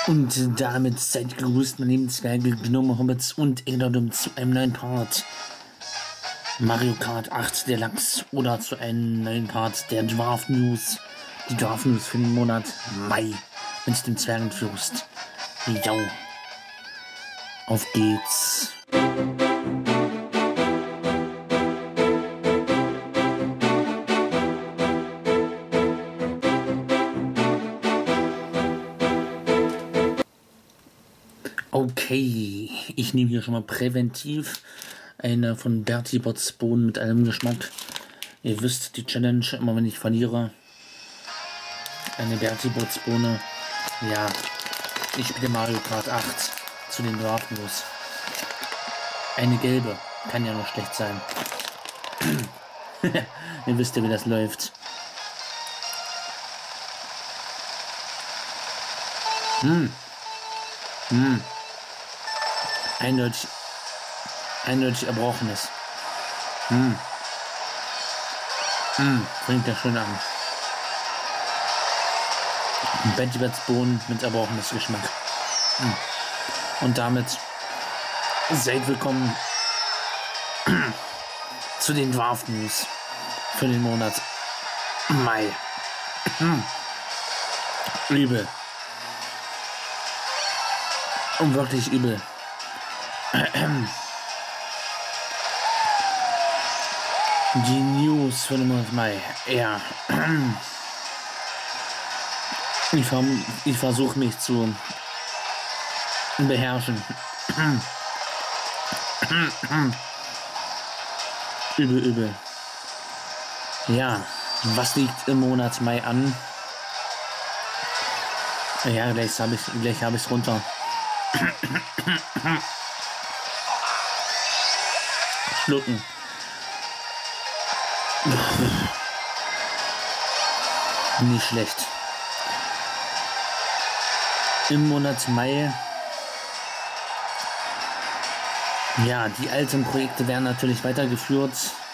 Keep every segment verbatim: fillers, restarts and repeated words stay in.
Und damit seid gegrüßt, meine lieben Zwerge, Gnome, Hobbits und Elderdom zu einem neuen Part Mario Kart acht Deluxe oder zu einem neuen Part der Dwarf News. Die Dwarf News für den Monat Mai mit dem Zwergenfürst. Jo. Auf geht's. Okay, ich nehme hier schon mal präventiv eine von Bertie Bots Bohnen mit allem Geschmack. Ihr wisst, die Challenge, immer wenn ich verliere, eine Bertie Bots Bohne. Ja, ich spiele Mario Kart acht zu den Dwarf News. Eine gelbe, kann ja noch schlecht sein. Ihr wisst ja, wie das läuft. Hm. Hm. Eindeutig, eindeutig Erbrochenes. Hm. Hm. Fängt ja schön an. Bertie Bots Bohnen mit Erbrochenes Geschmack. Hm. Und damit seid willkommen zu den Dwarf News für den Monat Mai. Hm. Übel. Und wirklich übel. Die News für den Monat Mai. Ja. Ich, ich versuche mich zu beherrschen. Übel, übel. Ja, was liegt im Monat Mai an? Ja, gleich habe ich gleich habe ich es runter. Schlucken. Nicht schlecht. Im Monat Mai. Ja, die alten Projekte werden natürlich weitergeführt.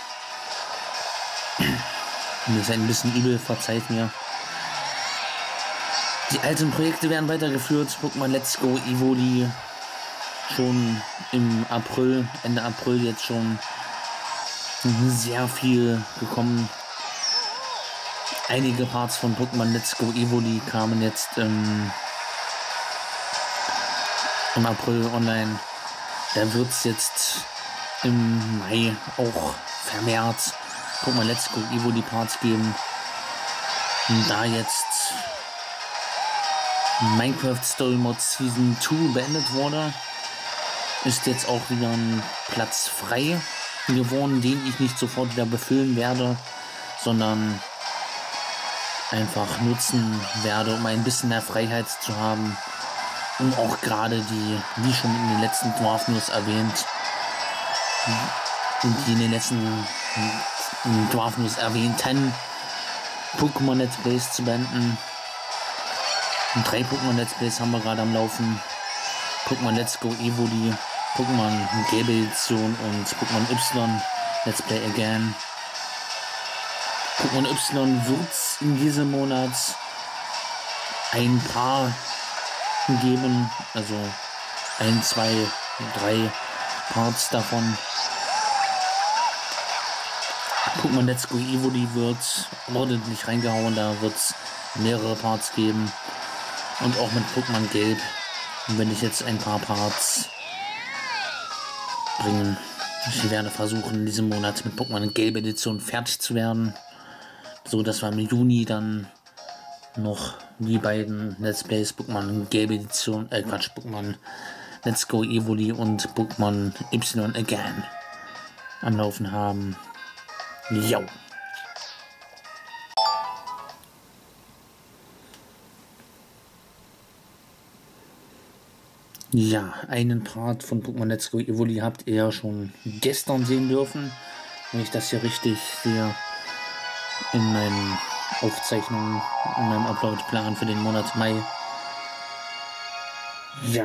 Das ist ein bisschen übel, verzeiht mir. Die alten Projekte werden weitergeführt. Pokémon Let's Go Evoli schon im April, Ende April jetzt schon sehr viel gekommen. Einige Parts von Pokémon Let's Go Evoli kamen jetzt ähm, im April online. Da wird es jetzt im Mai auch vermehrt Pokémon Let's Go Evoli Parts geben. Und da jetzt Minecraft Story Mode Season zwei beendet wurde, ist jetzt auch wieder ein Platz frei geworden, den ich nicht sofort wieder befüllen werde, sondern einfach nutzen werde, um ein bisschen mehr Freiheit zu haben, um auch gerade die, wie schon in den letzten Dwarf News erwähnt, und die in den letzten Dwarf News erwähnten Pokémon Let's Plays zu beenden. Und drei Pokémon Let's Plays haben wir gerade am Laufen. Pokémon Let's Go Evoli, Pokémon Gelbe Edition und Pokémon Y Let's Play Again. Pokémon Y wird es in diesem Monat ein paar geben, also ein, zwei, drei Parts davon. Pokémon Let's Go Evoli wird ordentlich reingehauen, da wird es mehrere Parts geben. Und auch mit Pokémon Gelb will ich jetzt ein paar Parts bringen. Ich werde versuchen, in diesem Monat mit Pokémon Gelb Edition fertig zu werden. So dass wir im Juni dann noch die beiden Let's Plays Pokémon Gelb Edition, äh Quatsch, Pokémon Let's Go Evoli und Pokémon Y Again am Laufen haben. Jo. Ja, einen Part von Pokémon Let's Go Evoli habt ihr ja schon gestern sehen dürfen, wenn ich das hier richtig sehe, in meinen Aufzeichnungen, in meinem Upload-Plan für den Monat Mai. Ja.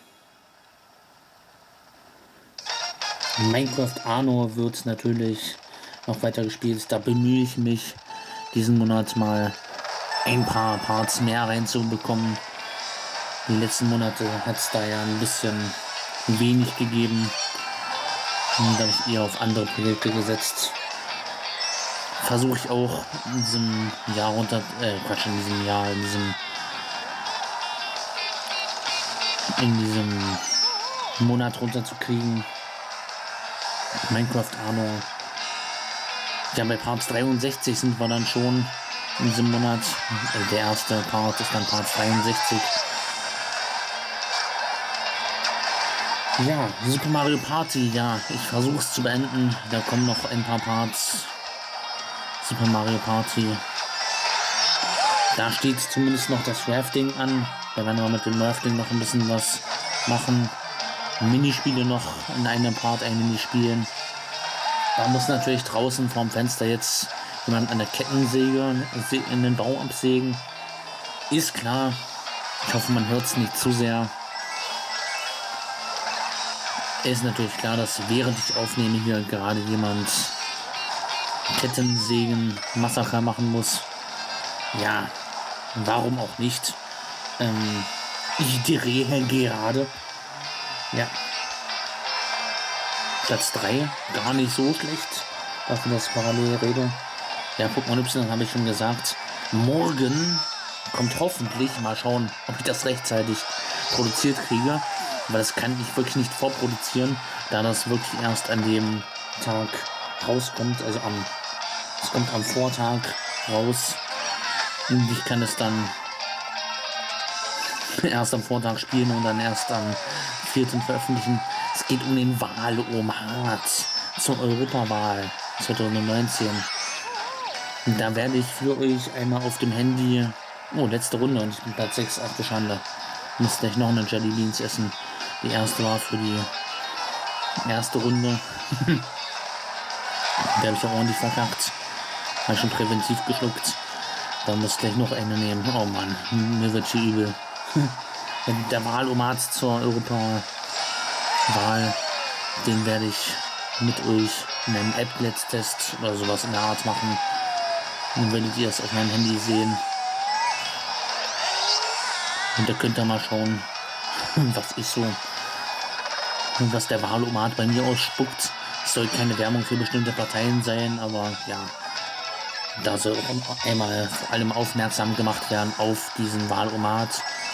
Minecraft Arno wird natürlich noch weiter gespielt. Da bemühe ich mich, diesen Monat mal ein paar Parts mehr reinzubekommen. Die letzten Monate hat es da ja ein bisschen wenig gegeben. Und da habe ich eher auf andere Projekte gesetzt. Versuche ich auch in diesem Jahr runter, äh, Quatsch, in diesem Jahr, in diesem, in diesem Monat runterzukriegen. Minecraft Arno. Ja, bei Part dreiundsechzig sind wir dann schon in diesem Monat. Der erste Part ist dann Part dreiundsechzig. Ja, Super Mario Party, ja, ich versuche es zu beenden. Da kommen noch ein paar Parts. Super Mario Party. Da steht zumindest noch das Rafting an. Da werden wir mit dem Rafting noch ein bisschen was machen. Minispiele noch in einem Part ein Minispielen. Da muss natürlich draußen vorm Fenster jetzt jemand an der Kettensäge in den Baum absägen. Ist klar. Ich hoffe, man hört es nicht zu sehr. Ist natürlich klar, dass während ich aufnehme hier gerade jemand Kettensägen Massaker machen muss. Ja, warum auch nicht? Ähm, ich drehe gerade. Ja. Platz drei, gar nicht so schlecht. Dafür, dass ich parallel rede. Ja, Pokémon Y habe ich schon gesagt. Morgen kommt hoffentlich, mal schauen, ob ich das rechtzeitig produziert kriege. Aber das kann ich wirklich nicht vorproduzieren, da das wirklich erst an dem Tag rauskommt. Also am, es kommt am Vortag raus. Und ich kann es dann erst am Vortag spielen und dann erst am vierten veröffentlichen. Es geht um den Wahlomat zur Europawahl zwanzig neunzehn. Und da werde ich für euch einmal auf dem Handy... Oh, letzte Runde und ich bin Platz sechs. Ach du Schande. Ich muss gleich noch eine Jelly Beans essen. Die erste war für die erste Runde. Die habe ich auch ordentlich verkackt. Habe schon präventiv geschluckt. Da muss ich gleich noch eine nehmen. Oh Mann, mir wird hier übel. Der Wahlomat zur Europawahl, den werde ich mit euch in einem App-Let's-Test oder sowas in der Art machen. Dann werdet ihr es auf meinem Handy sehen. Und da könnt ihr mal schauen, was ich so, was der Wahlomat bei mir ausspuckt. Es soll keine Werbung für bestimmte Parteien sein, aber ja, da soll auch einmal vor allem aufmerksam gemacht werden auf diesen Wahlomat,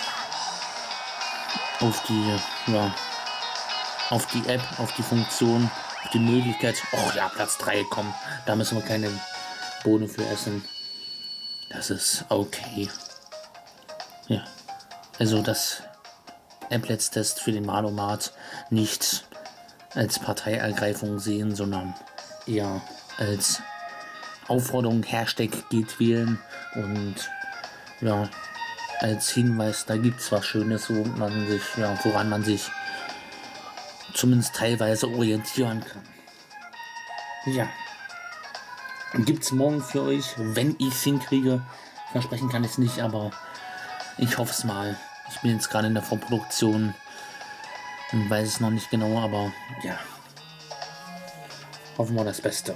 auf die, ja, auf die App, auf die Funktion, auf die Möglichkeit. Oh ja, Platz drei, komm, da müssen wir keine Bohnen für essen. Das ist okay. Ja. Also das App-Let's-Test für den Wahlomat nicht als Parteiergreifung sehen, sondern eher als Aufforderung, Hashtag geht wählen und ja, als Hinweis, da gibt es was Schönes, wo man sich, ja, woran man sich zumindest teilweise orientieren kann. Ja, gibt es morgen für euch, wenn ich es hinkriege. Versprechen kann ich es nicht, aber ich hoffe es mal. Ich bin jetzt gerade in der Vorproduktion und weiß es noch nicht genau, aber ja. Hoffen wir das Beste.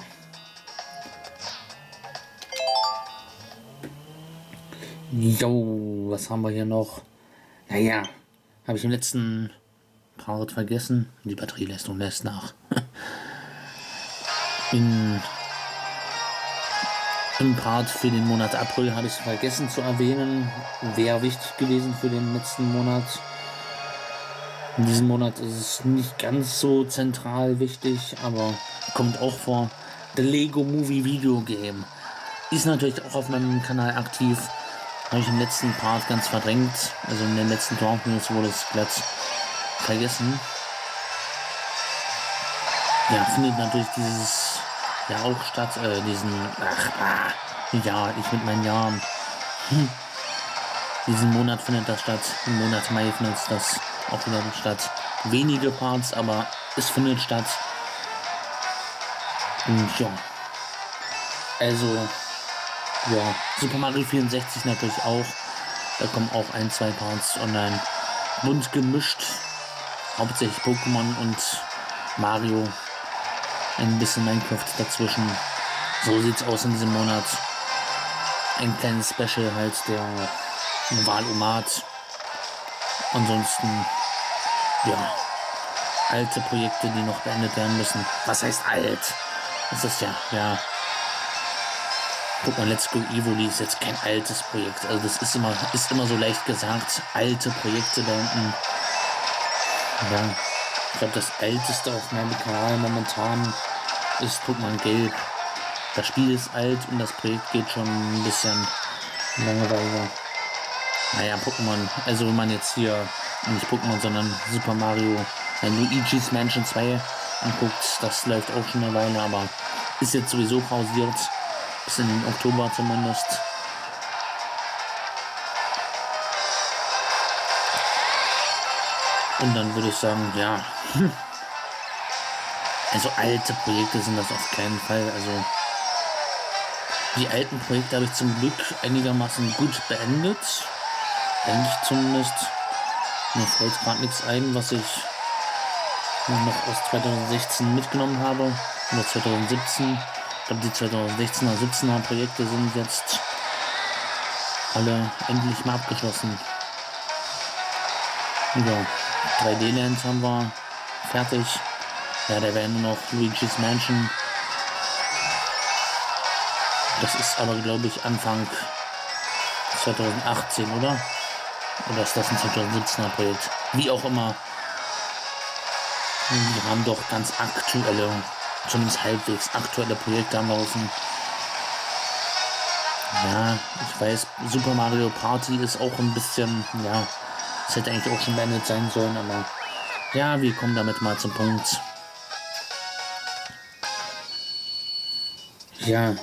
Jo, was haben wir hier noch? Naja, habe ich im letzten Part vergessen. Die Batterieleistung lässt nach. In Im Part für den Monat April habe ich vergessen zu erwähnen. Wäre wichtig gewesen für den letzten Monat. In diesem Monat ist es nicht ganz so zentral wichtig, aber kommt auch vor. The Lego Movie Video Game ist natürlich auch auf meinem Kanal aktiv. Habe ich im letzten Part ganz verdrängt. Also in den letzten Talk News wurde es glatt vergessen. Ja, findet natürlich dieses ja auch statt, äh, diesen, ach, ah, ja, ich mit meinen Jahren. Hm. Diesen Monat findet das statt. Im Monat Mai findet das auch wieder statt. Wenige Parts, aber es findet statt. Und ja. Also, ja, Super Mario vierundsechzig natürlich auch. Da kommen auch ein, zwei Parts online. Bunt gemischt. Hauptsächlich Pokémon und Mario. Ein bisschen Minecraft dazwischen. So sieht's aus in diesem Monat. Ein kleines Special halt, der Wahlomat. Ansonsten, ja, alte Projekte, die noch beendet werden müssen. Was heißt alt? Das ist ja, ja. Guck mal, Let's Go Evoli ist jetzt kein altes Projekt. Also das ist immer, ist immer so leicht gesagt. Alte Projekte beenden. Ja, ich glaube, das älteste auf meinem Kanal momentan ist Pokémon Gelb. Das Spiel ist alt und das Projekt geht schon ein bisschen lange weiter. Naja, Pokémon, also wenn man jetzt hier nicht Pokémon, sondern Super Mario, ein Luigi's Mansion zwei anguckt, das läuft auch schon eine Weile, aber ist jetzt sowieso pausiert, bis in den Oktober zumindest. Und dann würde ich sagen, ja, also alte Projekte sind das auf keinen Fall, also die alten Projekte habe ich zum Glück einigermaßen gut beendet. Denke ich zumindest. Mir fällt gerade nichts ein, was ich noch aus zweitausendsechzehn mitgenommen habe. Oder zweitausendsiebzehn. Ich glaube, die zweitausendsechzehner, siebzehner Projekte sind jetzt alle endlich mal abgeschlossen. Ja, drei D-Land haben wir fertig. Ja, da wäre nur noch Luigi's Mansion. Das ist aber, glaube ich, Anfang zweitausendachtzehn, oder? Oder ist das ein zweitausendsiebzehner Projekt? Wie auch immer. Wir haben doch ganz aktuelle, zumindest halbwegs aktuelle Projekte am Laufen. Ja, ich weiß, Super Mario Party ist auch ein bisschen, ja, es hätte eigentlich auch schon beendet sein sollen, aber ja, wir kommen damit mal zum Punkt. Ja.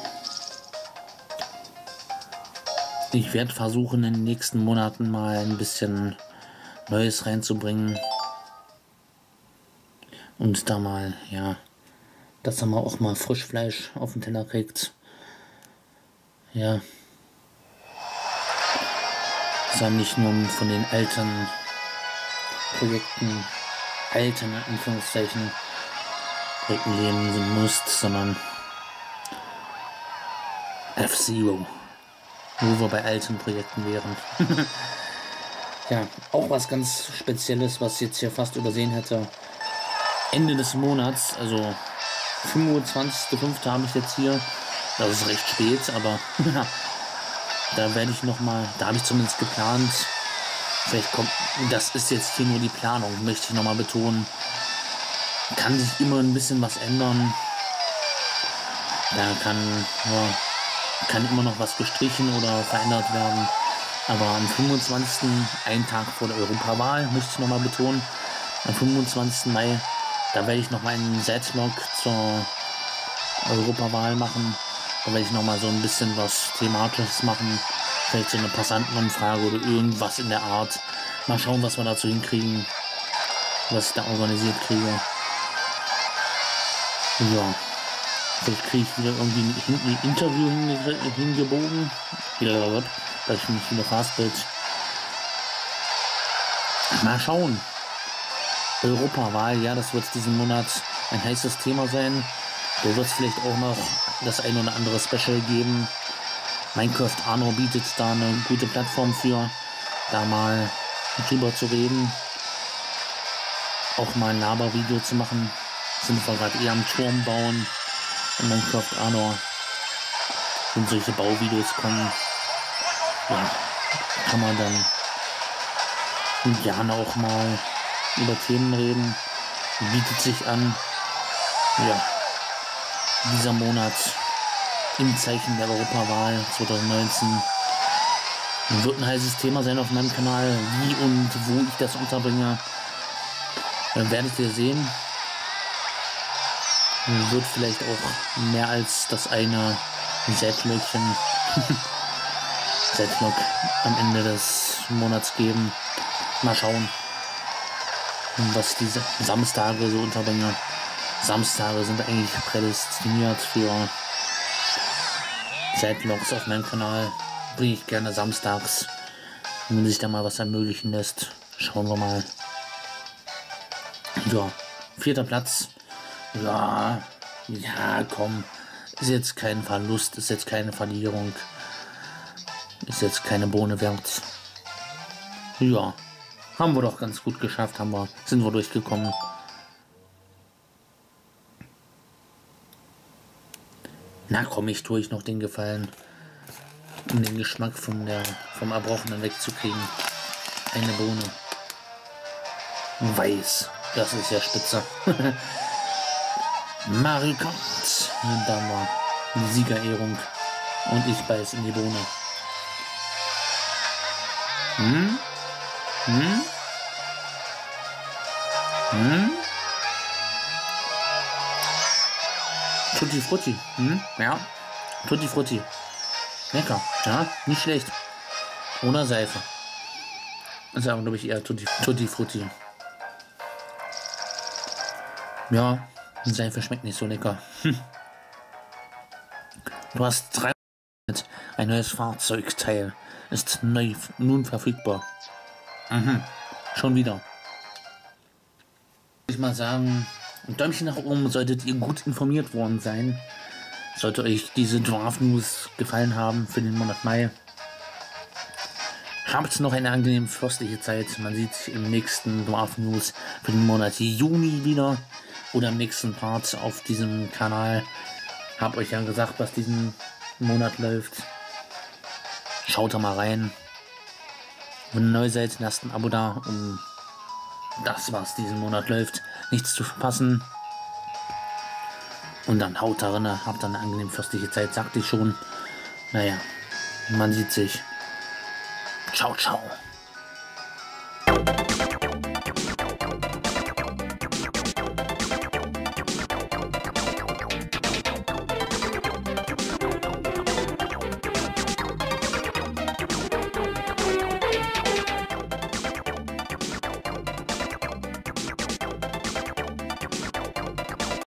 Ich werde versuchen, in den nächsten Monaten mal ein bisschen Neues reinzubringen. Und da mal, ja, dass man auch mal Frischfleisch auf den Teller kriegt. Ja. Dass man nicht nur von den alten Projekten, alten in Anführungszeichen, Projekten leben muss, sondern F-Zero. Wo wir bei alten Projekten wären. Ja, auch was ganz Spezielles, was ich jetzt hier fast übersehen hätte. Ende des Monats, also fünfundzwanzigster fünfter habe ich jetzt hier. Das ist recht spät, aber ja, da werde ich nochmal, da habe ich zumindest geplant. Vielleicht kommt, das ist jetzt hier nur die Planung, möchte ich nochmal betonen. Kann sich immer ein bisschen was ändern. Da kann, ja, kann immer noch was gestrichen oder verändert werden. Aber am fünfundzwanzigsten, einen Tag vor der Europawahl, möchte ich nochmal betonen, am fünfundzwanzigsten Mai, da werde ich noch meinen Setlog zur Europawahl machen. Da werde ich nochmal so ein bisschen was Thematisches machen. Vielleicht so eine Passantenumfrage oder irgendwas in der Art. Mal schauen, was wir dazu hinkriegen. Was ich da organisiert kriege. Ja. Vielleicht kriege ich wieder irgendwie ein Interview hinge hingebogen. Wieder, da ich mich wieder fastbild. Mal schauen. Europawahl, ja, das wird diesen Monat ein heißes Thema sein. Da wird es vielleicht auch noch das ein oder andere Special geben. Minecraft Arno bietet da eine gute Plattform für, da mal drüber zu reden. Auch mal ein Labervideo zu machen. Sind wir gerade eher am Turm bauen. In Minecraft Arno. Wenn solche Bauvideos kommen, ja, kann man dann gerne auch mal über Themen reden. Bietet sich an. Ja, dieser Monat im Zeichen der Europawahl zwanzig neunzehn wird ein heißes Thema sein auf meinem Kanal. Wie und wo ich das unterbringe, dann werdet ihr sehen. Wird vielleicht auch mehr als das eine Setlöckchen Setlog am Ende des Monats geben. Mal schauen, was diese Samstage so unterbringe. Samstage sind eigentlich prädestiniert für Setlogs auf meinem Kanal. Bringe ich gerne samstags, wenn sich da mal was ermöglichen lässt. Schauen wir mal. Ja, vierter Platz. Ja, ja, komm. Ist jetzt kein Verlust, ist jetzt keine Verlierung. Ist jetzt keine Bohne wert. Ja, Haben wir doch ganz gut geschafft, haben wir, sind wir durchgekommen. Na komm, ich tue ich noch den Gefallen, um den Geschmack von der, vom Erbrochenen wegzukriegen. Eine Bohne. Weiß. Das ist ja spitze. Mario Kart. Da war die Siegerehrung. Und ich beiß in die Bohne. Hm? Hm? Hm? Tutti Frutti. Hm? Ja. Tutti Frutti. Lecker. Ja, nicht schlecht. Oder Seife. Das ist aber, glaube ich, eher Tutti, Tutti Frutti. Ja, Seife schmeckt nicht so lecker. Hm. Du hast drei. Ein neues Fahrzeugteil ist neu, nun verfügbar. Mhm. Schon wieder. Ich mal sagen, ein Däumchen nach oben, solltet ihr gut informiert worden sein. Sollte euch diese Dwarf News gefallen haben für den Monat Mai. Habt noch eine angenehm fürstliche Zeit. Man sieht sich im nächsten Dwarf News für den Monat Juni wieder. Oder im nächsten Part auf diesem Kanal. Hab euch ja gesagt, was diesen Monat läuft. Schaut da mal rein. Wenn ihr neu seid, lasst ein Abo da, um das, was diesen Monat läuft, nichts zu verpassen. Und dann haut da rein, habt dann eine angenehm fürstliche Zeit, sagte ich schon. Naja, man sieht sich. Ciao, ciao.